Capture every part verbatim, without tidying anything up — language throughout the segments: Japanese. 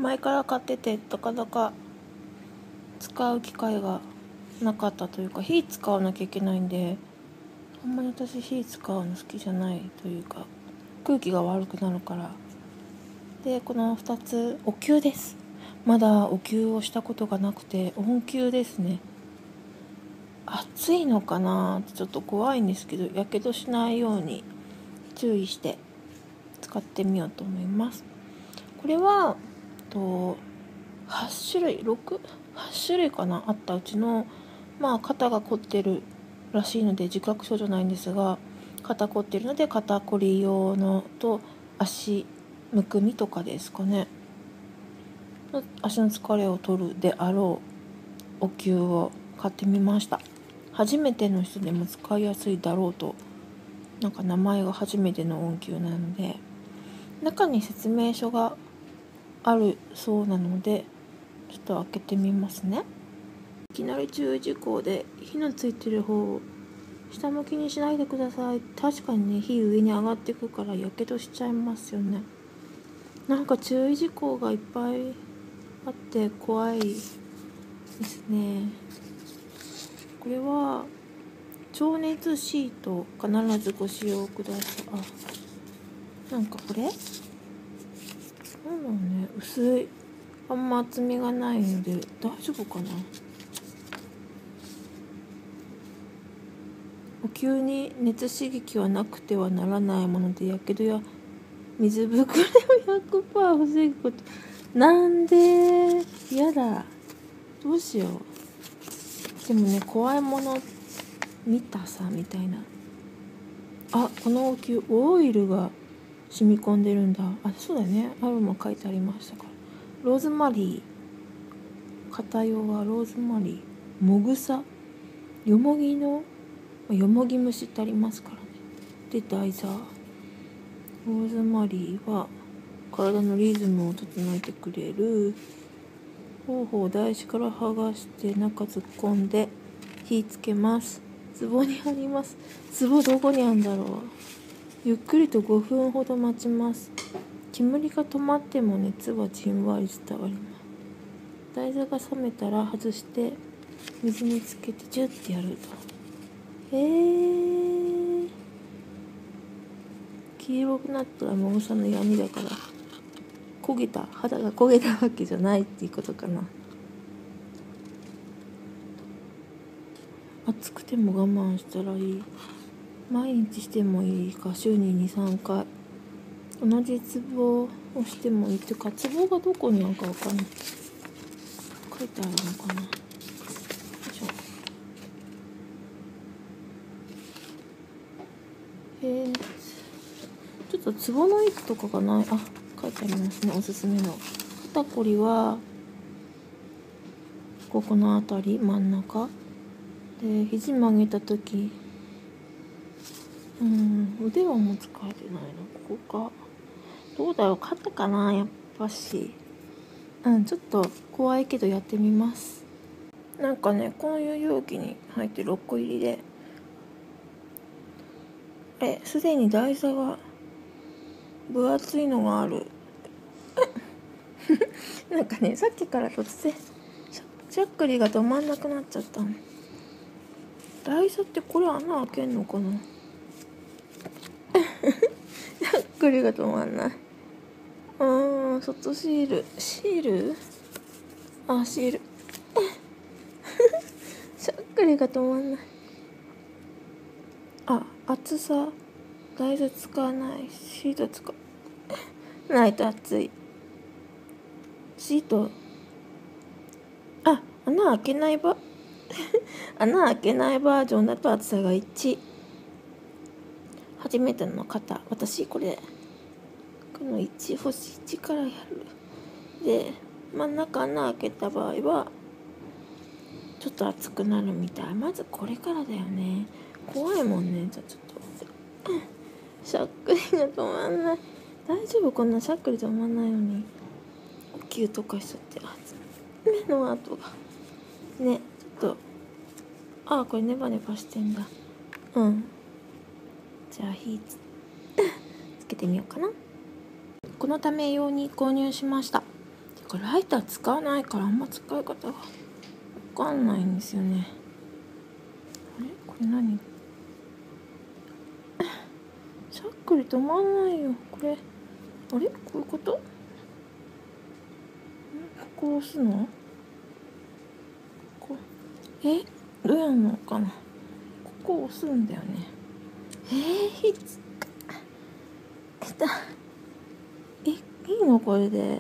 前から買っててなかなか使う機会がなかったというか、火使わなきゃいけないんで、あんまり私火使うの好きじゃないというか、空気が悪くなるから。でこのふたつお灸です。まだお灸をしたことがなくて、温灸ですね。暑いのかなってちょっと怖いんですけど、やけどしないように注意して使ってみようと思います。これはとはち種類ろく、はち種類かなあったうちの、まあ肩が凝ってるらしいので自覚症状ないんですが、肩凝ってるので肩こり用のと足むくみとかですかね、足の疲れを取るであろうお灸を買ってみました。初めての人でも使いやすいだろうと、なんか名前が初めての温灸なので、中に説明書があるそうなのでちょっと開けてみますね。いきなり注意事項で、火のついてる方を下向きにしないでください。確かにね、火上に上がってくからやけどしちゃいますよね。なんか注意事項がいっぱいあって怖いですね。これは超熱シート必ずご使用ください。あ、なんかこれなんだろうね、薄い、あんま厚みがないので大丈夫かな。お灸に熱刺激はなくてはならないもので、やけどや水ぶくれを ひゃくパーセント 防ぐこと。なんでやだ、どうしよう。でもね、怖いもの見たさみたいな。あ、このお灸オイルが染み込んでるんだ。あ、そうだね、アロマ書いてありましたから。ローズマリー、肩用はローズマリー、もぐさ、よもぎのよもぎ蒸しってありますからね。で大豆、ローズマリーは体のリズムを整えてくれる。方法、台紙から剥がして中突っ込んで火つけます。壺にあります。壺どこにあるんだろう。ゆっくりとごふんほど待ちます。煙が止まっても熱はじんわり伝わります。大豆が冷めたら外して水につけてジュッてやると。えー、黄色くなったらもぐさの闇だから、焦げた肌が焦げたわけじゃないっていうことかな。暑くても我慢したらいい。毎日してもいいか、週ににさんかい同じツボをしてもいいっていうか、ツボがどこにあるか分かんない。書いてあるのかな。よいしょ。えー、ちょっとツボの位置とかがない。あ、書いてありますね、おすすめの。肩こりはここの辺り、真ん中で、肘曲げた時、うん、腕はもう使えてないな。ここか、どうだろう、肩かな、やっぱし。うん、ちょっと怖いけどやってみます。なんかね、こういう容器に入ってろっこ入りで、え、すでに台座が分厚いのがある。なんかね、さっきから突然しゃっくりが止まんなくなっちゃったの。台座ってこれ穴開けんのかな。しゃっくりが止まんない。あー、外シール、シール、あ、シールしゃっくりが止まんない。あ、厚さ台座使わない、シート使うないと熱い。シート、あ、穴開けないば穴開けないバージョンだと厚さがいち。初めての方、私これこのいち、星いちからやる。で真ん中穴開けた場合はちょっと熱くなるみたい。まずこれからだよね。怖いもんね。じゃあちょっとしゃっくりが止まんない。大丈夫、こんなしゃっくり止まんないのに呼吸とかしちゃって、あ、目の跡がね、ちょっと、あ、これネバネバしてんだ。うん、じゃあ火 つ, つけてみようかな。このため用に購入しました。 かライター使わないからあんま使い方が分かんないんですよね。あれこれ何しゃっくり止まんないよこれ。あれこういうこと？んここ押すの？こえどうやんのかな。ここ押すんだよね。えー、ひつえたえいいのこれで。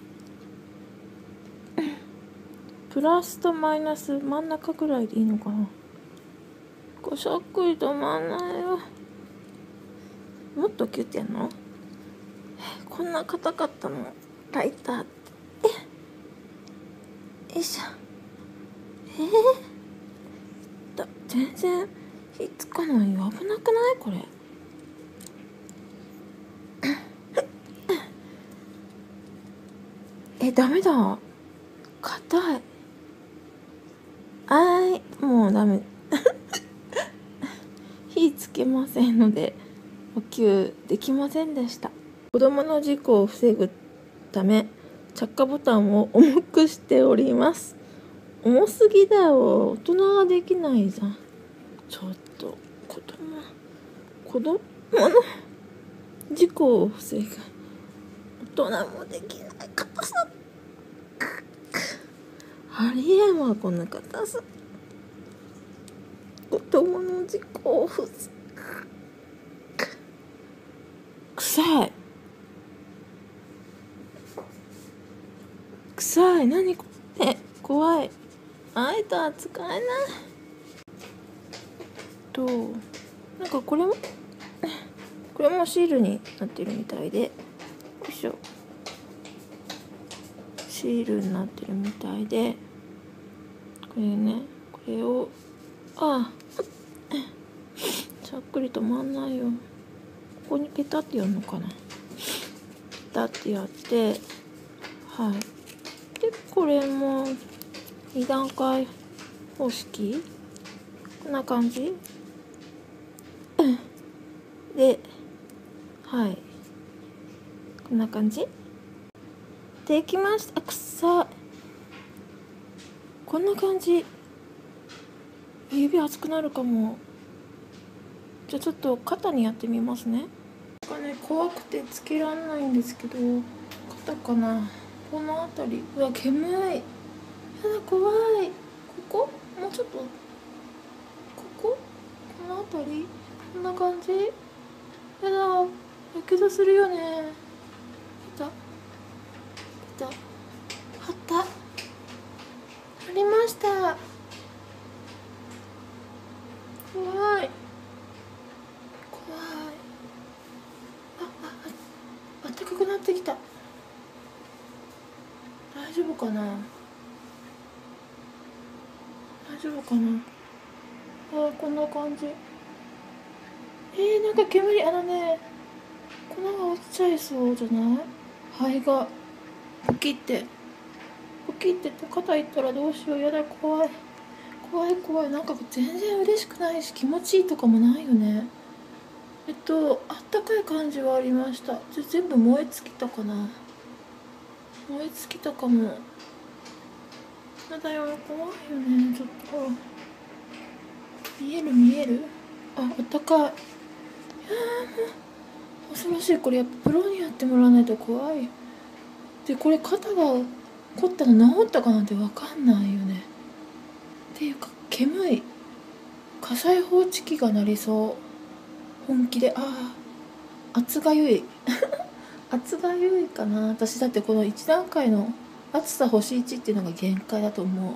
プラスとマイナス真ん中ぐらいでいいのかな。これしゃっくり止まんないよ。もっとキュってやんの？こんな硬かったのライターって。えよいしょ。えー、だ全然火つかないよ。危なくないこれ。えダメだ硬い。あいもうダメ火つけませんので補給できませんでした。子供の事故を防ぐため着火ボタンを重くしております。重すぎだよ。大人ができないじゃん。ちょっと子供子供の事故を防ぐ大人もできない硬さ。ありえんわこんな硬さ。子供の事故を防ぐ。臭い臭い。何これ怖い。ライター使えないとなんかこれもこれもシールになってるみたいで、よいしょ、シールになってるみたいで、これねこれをああしゃっくり止まんないよ。ここにペタってやるのかな。ペタってやってはいでこれもに段階方式こんな感じではいこんな感じできました。くさこんな感じ。指熱くなるかも。じゃあちょっと肩にやってみますね。なんかね怖くてつけらんないんですけど、肩かなこの辺り。うわ煙い。やだ怖い。ここもうちょっとこここの辺りこんな感じ。やだやけどするよね。ペタペタ貼った貼りました。怖い怖い。あああったかくなってきた。大丈夫かな大丈夫かな。あこんな感じ。えー、なんか煙あのね粉が落ちちゃいそうじゃない。肺がポキってポキって肩いったらどうしよう。やだ怖い怖い怖い。なんか全然嬉しくないし気持ちいいとかもないよね。えっとあったかい感じはありました。じゃ全部燃え尽きたかな。燃え尽きたかも。やだよ怖いよね。ちょっとほら見える見える。ああったかい。いやもう恐ろしい。これやっぱプロにやってもらわないと怖い。でこれ肩が凝ったの治ったかなんて分かんないよね。っていうか煙い。火災報知器が鳴りそう本気で。ああ熱がゆい熱がゆいかな。私だってこのいち段階の暑さ星いちっていうのが限界だと思う。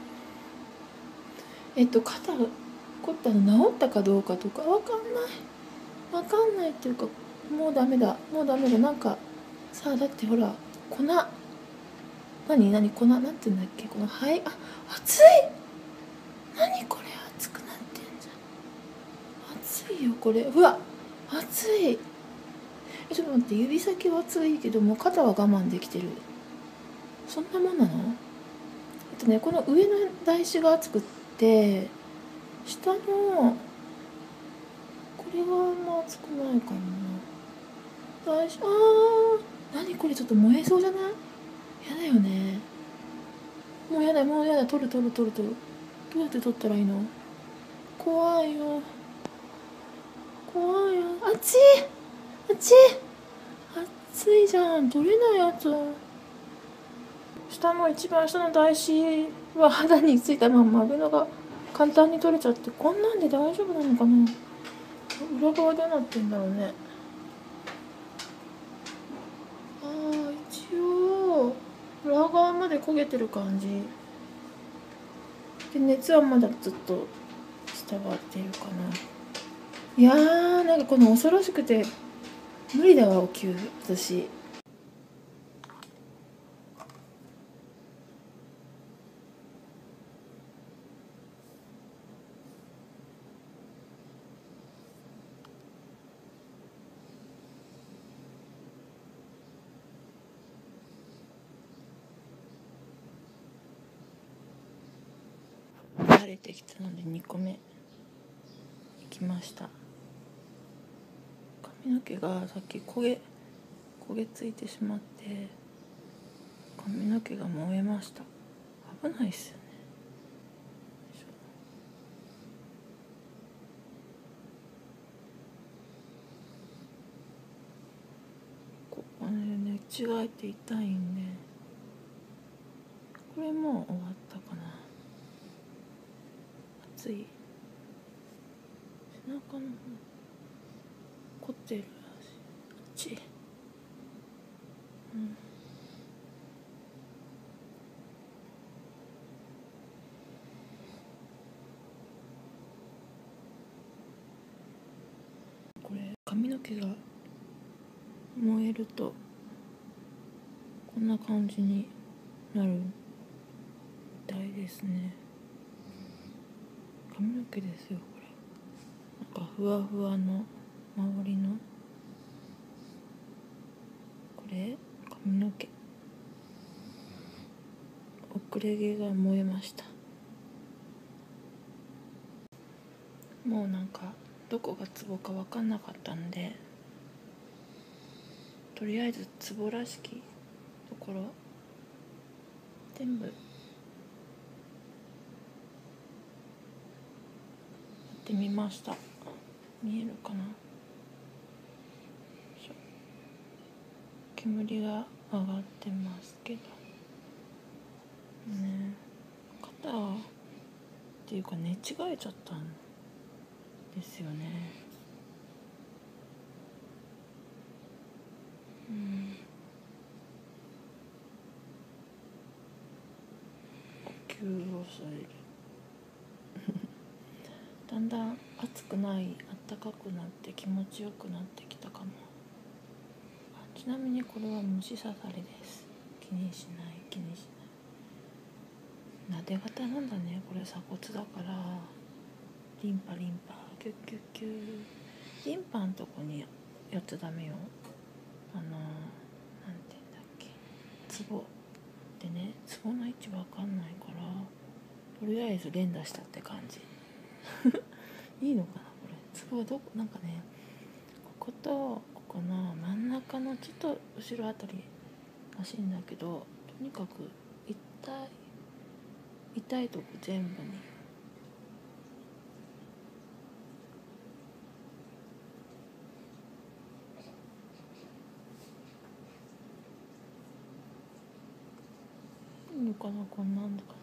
えっと肩凝ったの治ったかどうかとか分かんない分かんないっていうかもうダメだもうダメだ。なんかさあだってほら粉何何粉なんて言うんだっけこのはいあ熱い。何これ熱くなってんじゃん。熱いよこれ。うわ熱い。えちょっと待って指先は熱いけども肩は我慢できてる。そんなもんなの。えっとねこの上の台紙が熱くって下のこれがあんま熱くないかな。台紙あー何これちょっと燃えそうじゃない。やだよね。 だ、取る取る取る取る。どうやって取ったらいいの？怖いよ怖いよ。熱い熱い熱いじゃん。取れないやつ。下の一番下の台紙は肌についたまんまあるのが簡単に取れちゃって、こんなんで大丈夫なのかな。裏側どうなってんだろうね。ああ、一応裏側まで焦げてる感じで、熱はまだずっと伝わっているかな。いやー、なんかこの恐ろしくて無理だわ、お灸私。慣れてきたのでにこめいきました。髪の毛がさっき焦げ焦げついてしまって髪の毛が燃えました。危ないっすよね。ここね、寝違えて痛いんで、これもう終わったかな。熱い背中の方凝ってるらしい。あっち、うん、これ髪の毛が燃えるとこんな感じになるみたいですね。髪の毛ですよこれ。なんかふわふわの周りのこれ髪の毛、遅れ毛が燃えました。もうなんかどこがツボか分かんなかったんで、とりあえずツボらしきところ全部やってみました。見えるかな。煙が上がってますけどね。肩っていうか寝違えちゃったんですよね。うん、呼吸をするだんだん暑くない、暖かくなって気持ちよくなってきたかも。あ、ちなみにこれは虫刺されです。気にしない気にしない。なで型なんだねこれ。鎖骨だからリンパリンパキュッキュッキュッ。リンパのとこにやっちゃダメよ。あのー、なんていうんだっけ、ツボでね、ツボの位置わかんないからとりあえず連打したって感じいいのかなこれ。ツボはどこ、なんかね、こことここの真ん中のちょっと後ろあたりらしいんだけど、とにかく痛い痛いとこ全部にいいのかな、こんなんでかな。